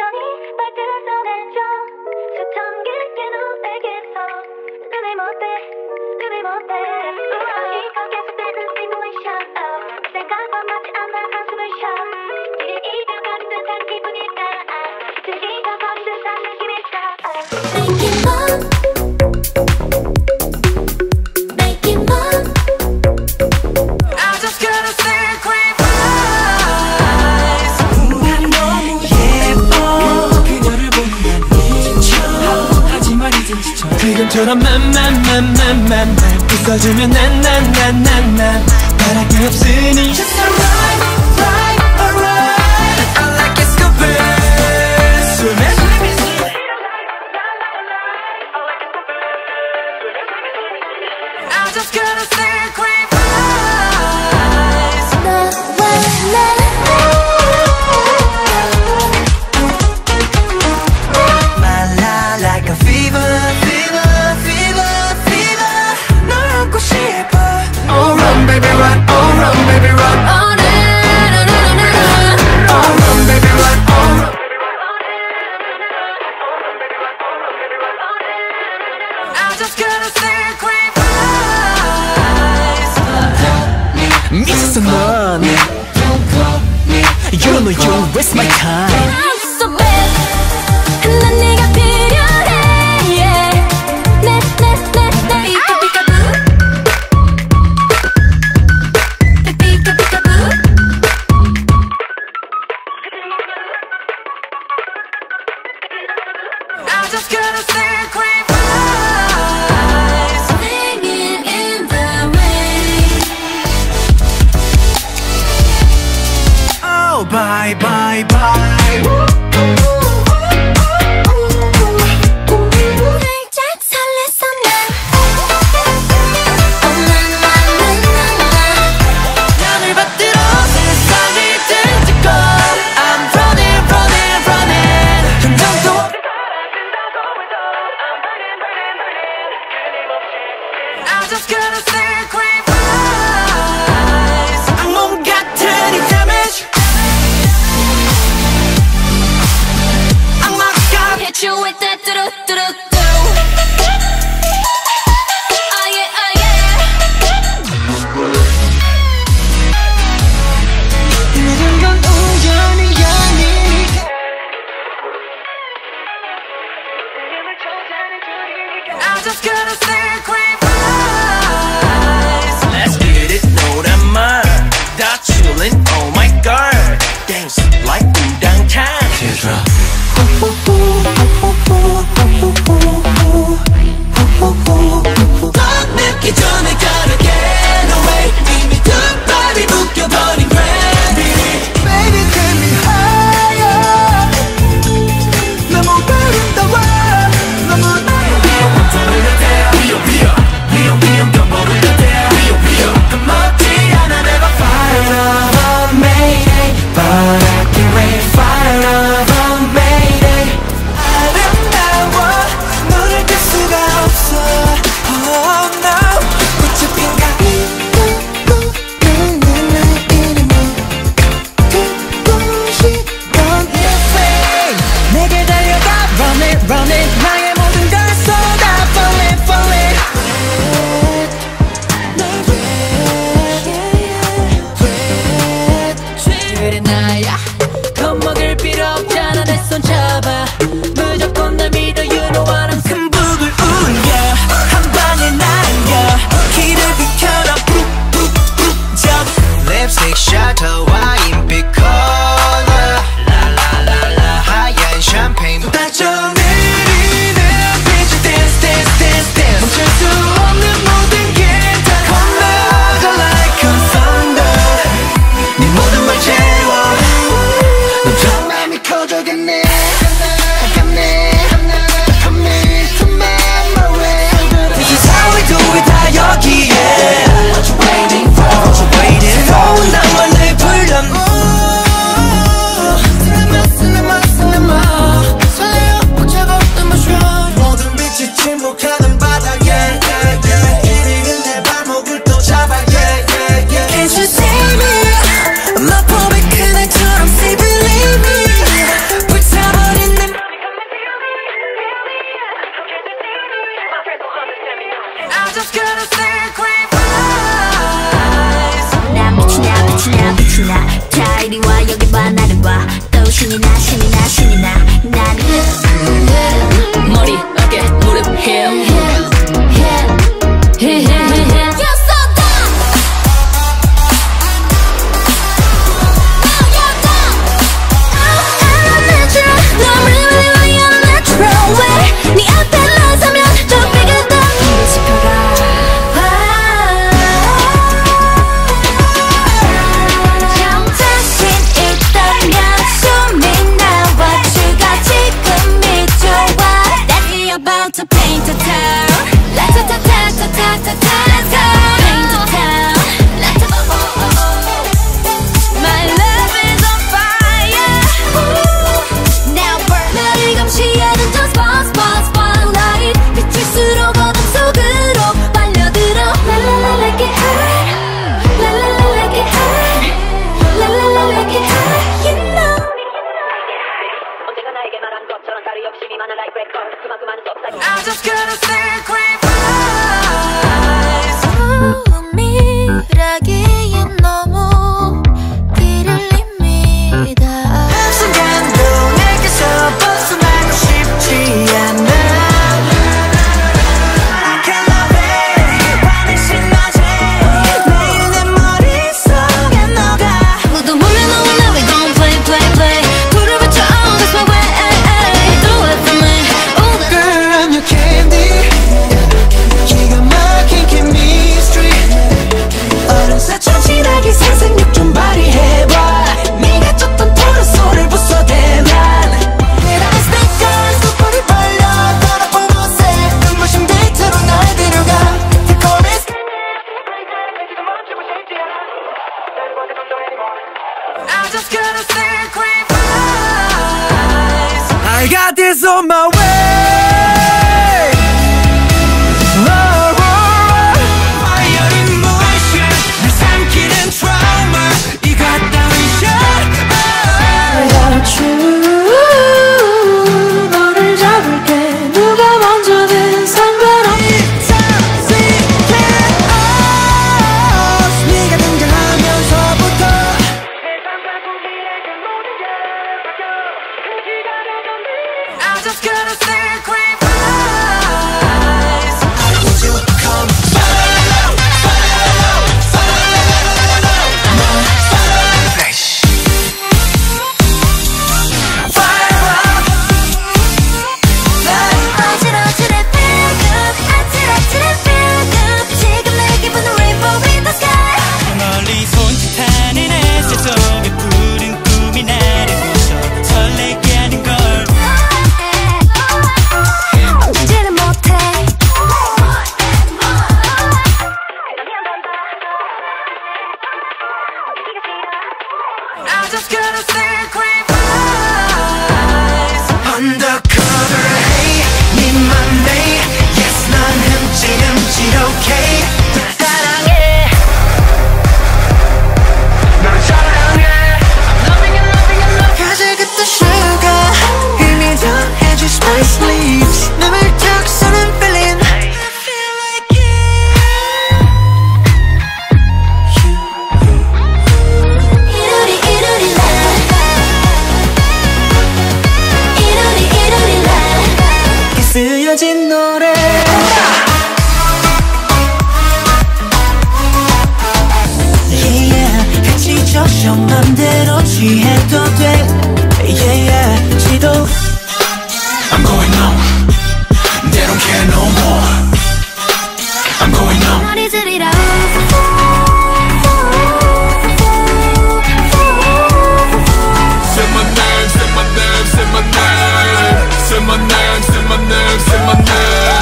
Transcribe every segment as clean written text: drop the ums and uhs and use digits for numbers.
천천히 말들을 써내줘 수천 개의 너에게서 눈을 못대 이거 계속되는 simulation 생각과 맞지 않아 한숨을 쉬어 이게 잊어버린 듯한 기분일까 잊어버린 듯한 느낌일까 Make it move I just gotta sacrifice 난 너무 예뻐 그녀를 보면 지쳐 하지만 이젠 지쳐 지금처럼 맘 웃어주면 난 바랄 게 없으니 Just alright, alright I like it stupid I just gotta sacrifice My love like a fever 널 안고 싶어 Oh run baby run, oh run baby run Oh na na na na na Oh run baby run, oh run I just gotta sacrifice 미쳤어 넌 You know you waste my time I'm so bad 난 네가 필요해 yeah. 내 피카피카부 피카피카부 I just gotta sacrifice Singing in the rain Oh bye bye bye 살짝 설렜어 난 널 받들어 세상을 던지고 I'm running 흔적도 없이 사라진다고 해도 I'm burning 끊임없이 I just gotta sacrifice 악몽 같은 이 damage 악마가 hit you with that do-do-do-do Oh yeah, oh yeah 모든 건 우연이 아니니까 I just gotta sacrifice Let's get it, know that man That chillin', oh my god Dance like 우당탕 Teardrop 넌 늦기 전에 gotta get away 이미 두 발이 묶여버린 gravity Baby take me higher 너무 아름다워 너무 위험 덤버를 대 겁먹지 않아 never fire of a mayday But I can wait fire of a 신이 나 신이 나 신이 나 나는 머리 어깨 무릎 힙 to paint the town. Let's ta ta ta ta ta ta ta paint the town. Let's my love is on fire. Now burn. 나를 감시하는 저 spotlight. 비칠수록 어둠 속으로 빨려들어. La la la like it hot. La la la like it hot. La la la like it hot. You know. 언제가 나에게 말한 것처럼 다리 없이 많은 like record. 그만큼 많은 I'm just gonna stay clean eyes. 미라기에 너무 길을 립니다. 순간도 내게서 벗어나고 싶지 않아. I can't love it. 밤이 신나지. 매일 내 머릿속에 너가. 아무도 몰래 너와 나 we gon' play play play. 불을 붙여 oh that's my way. Do it for me. 천진하게 상상력 좀 발휘해봐. 네가 쫓던 토르소를 부숴대만. 내가 스티커에서 불이 빨려 더러운 곳에 눈부신 데이트로 날 데려가. 달콤해 I'm just gonna stay clean eyes. I got this on my way. I'm just gonna stay clean eyes. I want you to come follow, follow, follow my face. Fire up. 어지러지래 feel good. 아찔아찔해 feel good. 지금 내 기분은 rainbow in the sky. 멀리 손짓하는 햇살 속에 푸른 꿈이 나를 부셔 설레게 하는 걸. I'm just gonna stay clean eyes. Undercover, hey, 네 맘에 yes, 난 흠질 okay. 사랑해, 널 사랑해. I'm loving it, loving it, loving it. 가지겠다 sugar, 힘이 더해줄 spice leaves. 눈을 쩍 서는 feeling. I feel like 쓰여진 노래. Yeah, yeah. 같이 적셔 맘대로 취해도 돼. Yeah, yeah. 지도 I'm going home. They don't care no more. I'm going home. 머리 들이라. Say my name, say my name, say my name. Say my name, say my name, say my name.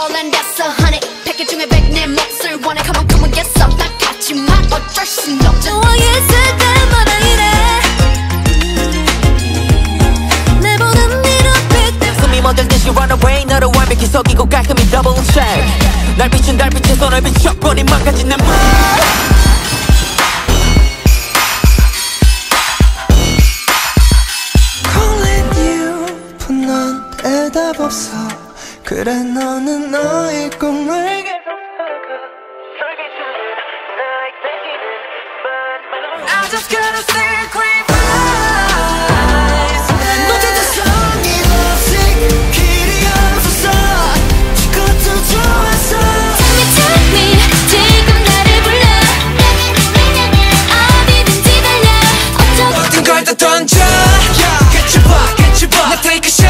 and that's a honey 100개 중에 100 내 몫을 원해 Come on come on yes 난 같지만 어쩔 순 없잖아 너와 있을 때마다 이래 내보는 네 눈빛 숨이 멎을 듯이 run away 너를 완벽히 속이고 깔끔히 double check 날 비춘 달빛에 손을 비춰버린 망가진 내 맘 대답 없어 그래 너는 너의 꿈을 계속 널 비추는 나의 대신은 I just gotta sacrifice 너 진짜 성의 없이 길이 없었어 그것도 좋았어 Tell me 지금 나를 불러 어디든지 달려 모든 걸 다 던져 Get your butt 나 take a shot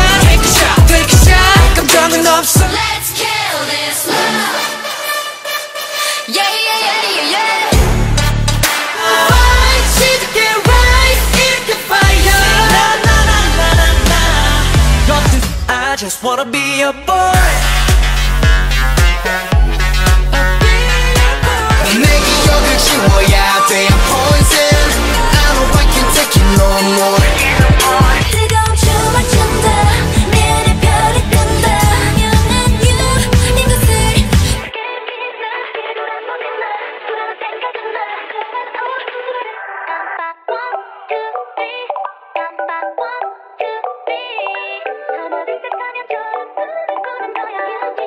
감정은 없어 Let's kill this love Yeah yeah yeah yeah yeah Fight, 시작해 rise 이렇게 fire Na na na na na na I just wanna be a boy 내 기억을 지워야 돼 I'm poison I know I can't take it no more 뜨거운 춤을 춘다 내일의 별이 뜬다 영원한 you 이곳을 불안한 생각은 나 깜빡 1, 2, 3 깜빡 1, 2, 3 하나 둘 셋 하면 저런 꿈을 꾸는 거야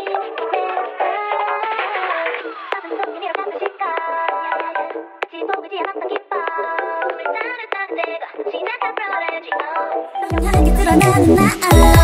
아픈 손님이라 반드실까 지보이지 않았던 기쁨 물 따르다 내가 시작한 프로레지 너무 향기 드러나는 나